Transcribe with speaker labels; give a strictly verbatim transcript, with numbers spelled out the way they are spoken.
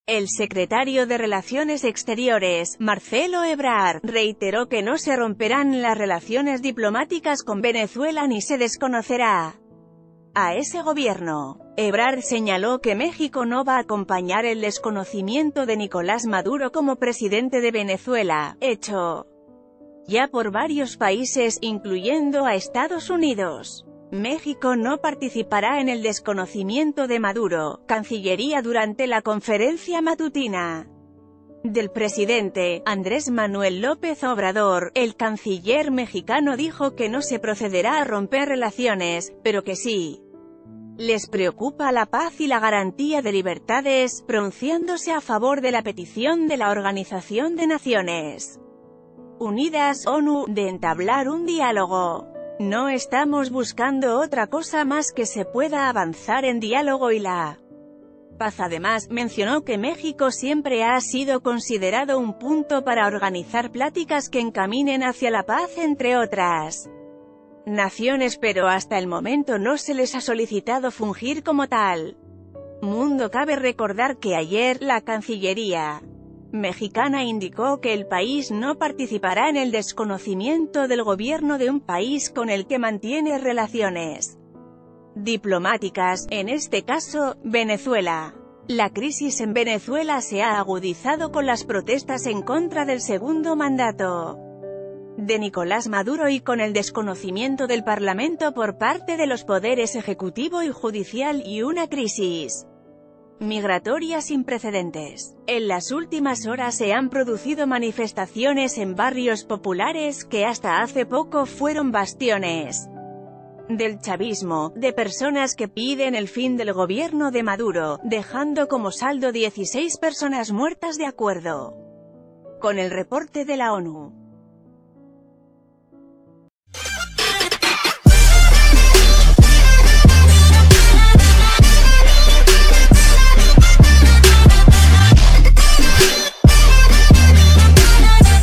Speaker 1: El secretario de Relaciones Exteriores, Marcelo Ebrard, reiteró que no se romperán las relaciones diplomáticas con Venezuela ni se desconocerá a ese gobierno. Ebrard señaló que México no va a acompañar el desconocimiento de Nicolás Maduro como presidente de Venezuela, hecho ya por varios países, incluyendo a Estados Unidos. México no participará en el desconocimiento de Maduro, Cancillería. Durante la conferencia matutina del presidente, Andrés Manuel López Obrador, el canciller mexicano dijo que no se procederá a romper relaciones, pero que sí les preocupa la paz y la garantía de libertades, pronunciándose a favor de la petición de la Organización de Naciones Unidas, ONU, de entablar un diálogo. No estamos buscando otra cosa más que se pueda avanzar en diálogo y la paz. Además, mencionó que México siempre ha sido considerado un punto para organizar pláticas que encaminen hacia la paz entre otras naciones, pero hasta el momento no se les ha solicitado fungir como tal. Mundo. Cabe recordar que ayer, la Cancillería mexicana indicó que el país no participará en el desconocimiento del gobierno de un país con el que mantiene relaciones diplomáticas, en este caso, Venezuela. La crisis en Venezuela se ha agudizado con las protestas en contra del segundo mandato de Nicolás Maduro y con el desconocimiento del Parlamento por parte de los poderes ejecutivo y judicial, y una crisis migratoria sin precedentes. En las últimas horas se han producido manifestaciones en barrios populares que hasta hace poco fueron bastiones del chavismo, de personas que piden el fin del gobierno de Maduro, dejando como saldo dieciséis personas muertas de acuerdo con el reporte de la ONU.